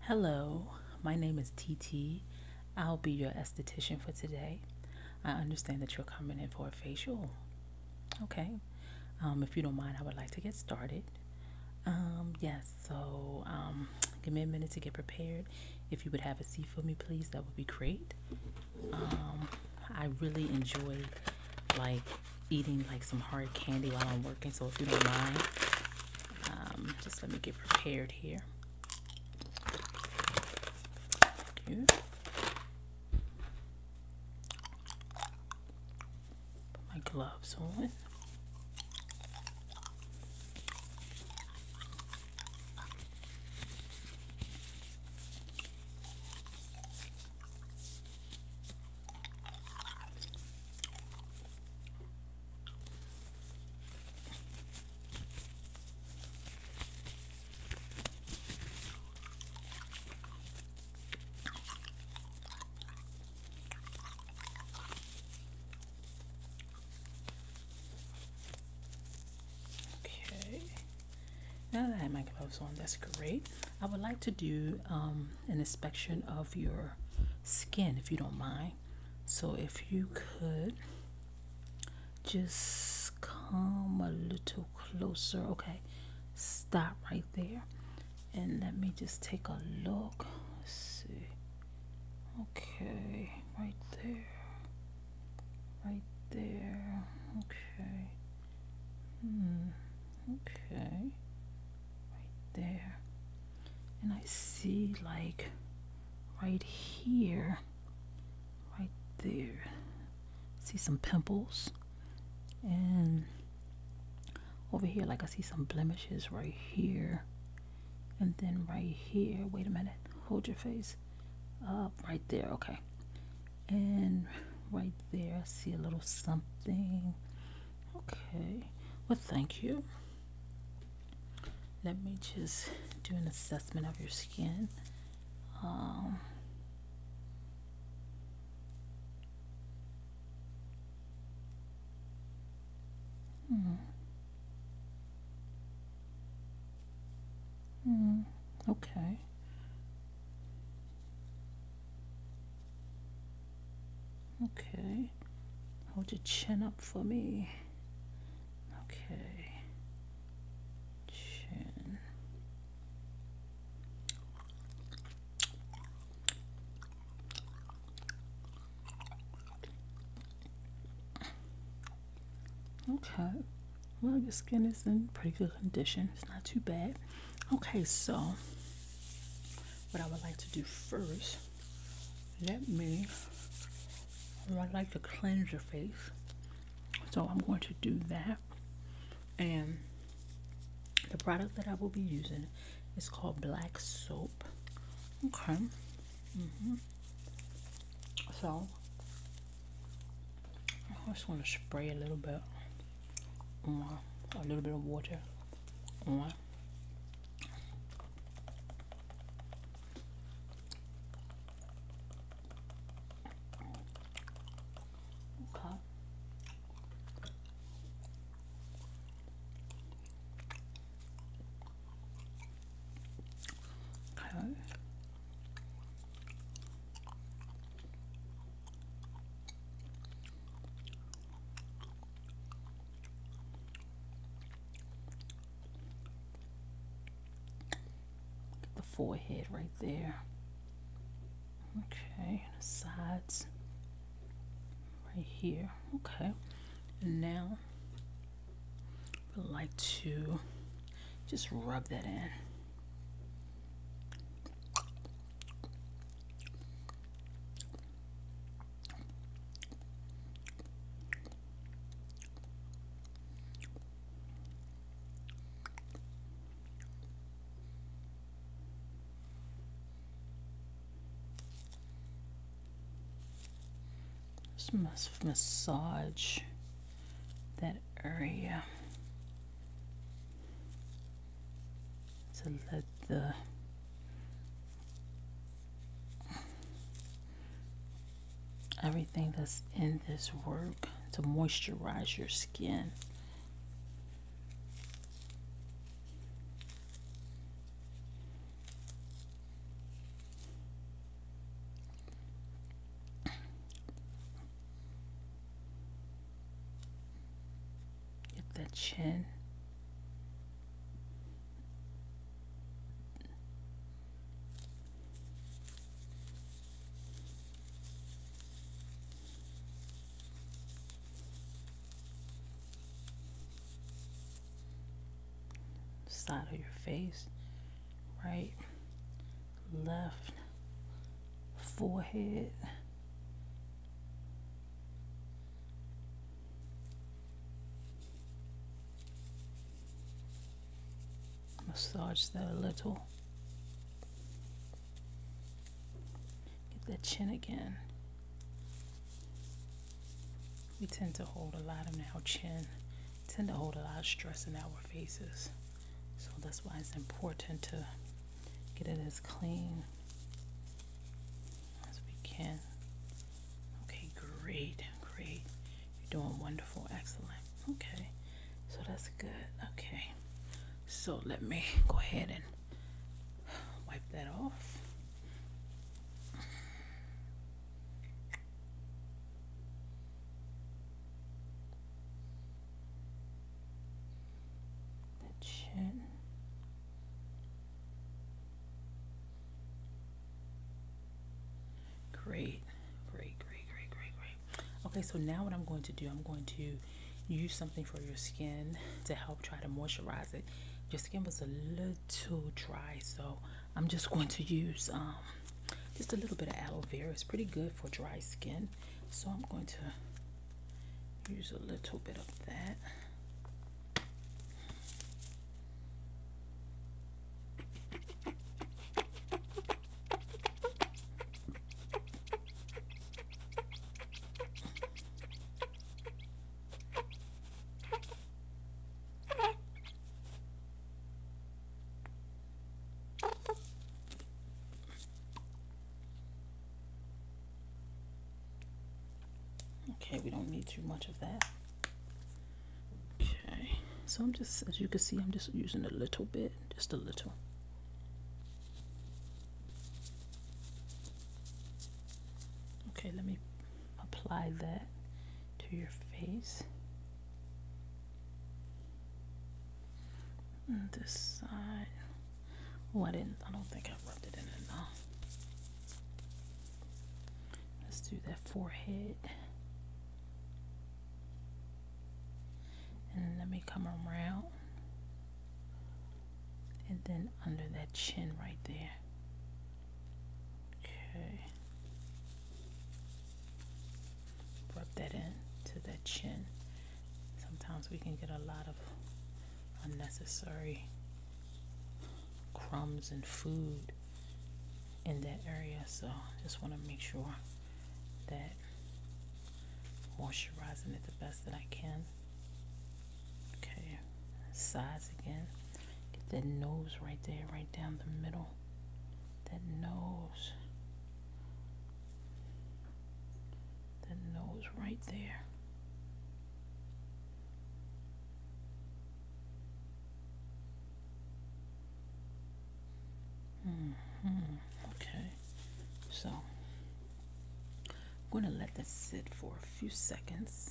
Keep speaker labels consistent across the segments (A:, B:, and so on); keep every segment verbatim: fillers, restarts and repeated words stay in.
A: Hello, my name is T T. I'll be your esthetician for today. I understand that you're coming in for a facial. Okay. Um, if you don't mind, I would like to get started. Um, yes, so um, give me a minute to get prepared. If you would have a seat for me, please, that would be great. Um, I really enjoy like eating like some hard candy while I'm working, so if you don't mind, um, just let me get prepared here. Thank you. Put my gloves on. Okay. Now that I have my gloves on, that's great. I would like to do um, an inspection of your skin, if you don't mind. So if you could just come a little closer. Okay, stop right there. And let me just take a look. Let's see. Okay, right there. Right there. Okay. Hmm. Okay. There, and I see like right here, right there, see some pimples, and over here like I see some blemishes right here, and then right here, wait a minute, hold your face up, right there. Okay, and right there I see a little something. Okay, well, thank you. Let me just do an assessment of your skin. Um, hmm. Hmm. Okay. Okay. Hold your chin up for me. Okay. Chin. Okay. Well, your skin is in pretty good condition. It's not too bad. Okay, so what I would like to do first, let me, I'd like to cleanse your face. So I'm going to do that. And the product that I will be using is called black soap. Okay. Mm-hmm. So I just want to spray a little bit on a little bit of water on. Okay. Okay. The forehead right there. Okay, the sides right here. Okay, and now I'd like to just rub that in. Just must massage that area to let the everything that's in this work to moisturize your skin. chin. Side of your face, right, left, forehead, massage that a little, get that chin again. We tend to hold a lot in our chin, tend to hold a lot of stress in our faces. So that's why it's important to get it as clean as we can. Okay, great, great. You're doing wonderful, excellent. Okay, so that's good. Okay, so let me go ahead and wipe that off. The chin. Great, great, great, great, great, great. Okay, so now what I'm going to do, I'm going to use something for your skin to help try to moisturize it. Your skin was a little dry, so I'm just going to use um, just a little bit of aloe vera. It's pretty good for dry skin, so I'm going to use a little bit of that. Okay, we don't need too much of that. Okay, so I'm just, as you can see, I'm just using a little bit, just a little. Okay, let me apply that to your face. And this side. Oh, I didn't, I don't think I rubbed it in enough. Let's do that forehead. And let me come around, and then under that chin right there. Okay. Rub that in to that chin. Sometimes we can get a lot of unnecessary crumbs and food in that area, so just want to make sure that moisturizing it the best that I can. Okay, sides again. Get that nose right there, right down the middle. That nose. That nose right there. Mm-hmm. Okay, so I'm going to let that sit for a few seconds.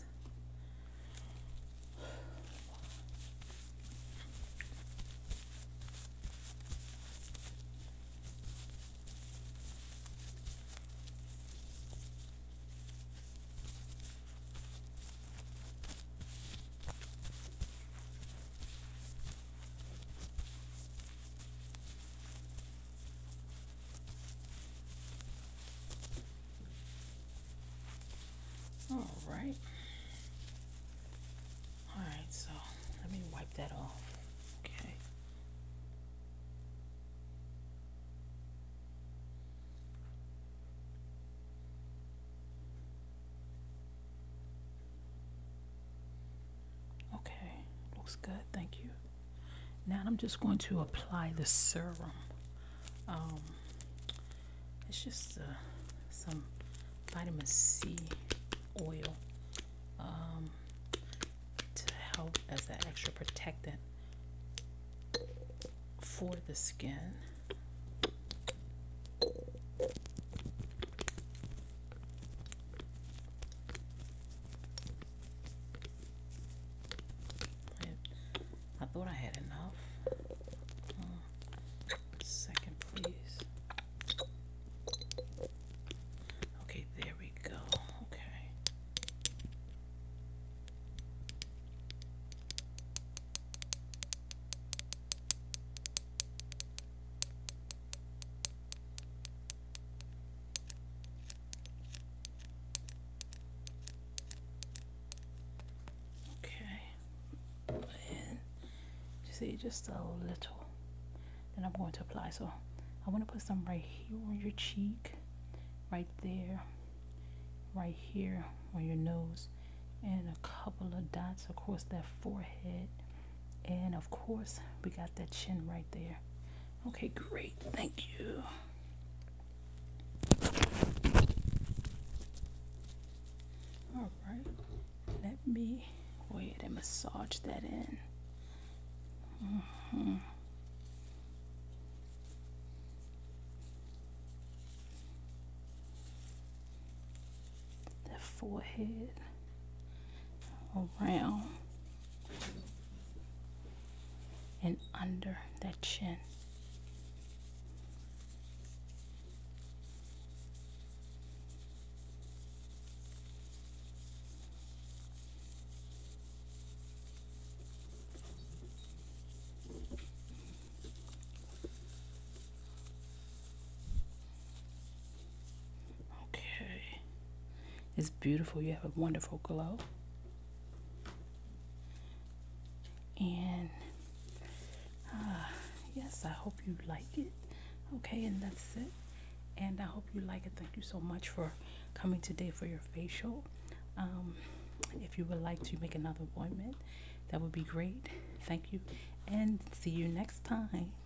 A: All right. All right, so let me wipe that off. Okay. Okay, looks good. Thank you. Now I'm just going to apply the serum. Um, it's just uh, some vitamin C oil um, to help as an extra protectant for the skin. see, just a little. Then I'm going to apply. So I want to put some right here on your cheek, right there, right here on your nose, and a couple of dots across that forehead, and of course we got that chin right there. Okay, great, thank you. All right, let me go ahead and massage that in. Mm-hmm. That forehead, around and under that chin. Okay, it's beautiful. You have a wonderful glow. And uh, yes, I hope you like it. Okay, and that's it. And I hope you like it. Thank you so much for coming today for your facial. Um, if you would like to make another appointment, that would be great. Thank you, and see you next time.